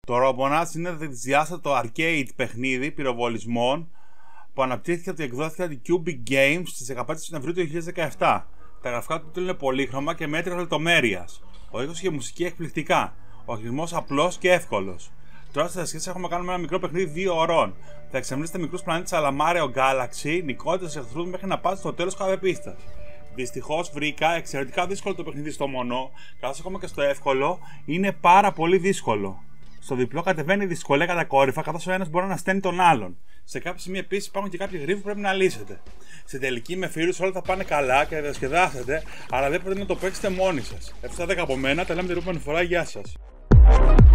Το Robonauts είναι δυσδιάστατο arcade παιχνίδι πυροβολισμών που αναπτύχθηκε και εκδόθηκε από την Cubic Games στις 15 Σεπτεμβρίου του 2017. Τα γραφικά του τίτλου είναι πολύχρωμα και μέτρια λεπτομέρειας. Ο ήχος και η μουσική εκπληκτικά. Ο χειρισμός απλός και εύκολος. Τώρα στη διασκέδαση έχουμε κάνει ένα μικρό παιχνίδι 2 ωρών. Θα εξαμβλήσετε μικρούς πλανήτες αλλά Mario Galaxy, νικώντας εχθρούς μέχρι να πάτε στο τέλος κάθε πίστας. Δυστυχώς βρήκα εξαιρετικά δύσκολο το παιχνίδι στο μονό, καθώς ακόμα και στο εύκολο είναι πάρα πολύ δύσκολο. Στο διπλό κατεβαίνει η δυσκολία κατακόρυφα, καθώς ο ένας μπορεί να στέλνει τον άλλον. Σε κάποια σημεία επίσης υπάρχουν και κάποιοι γρίφοι που πρέπει να λύσετε. Στην τελική με φίλους όλα θα πάνε καλά και θα διασκεδάσετε, αλλά δεν πρέπει να το παίξετε μόνοι σας. Αυτά 10 από μένα, τα λέμε την επόμενη φορά, γεια σας.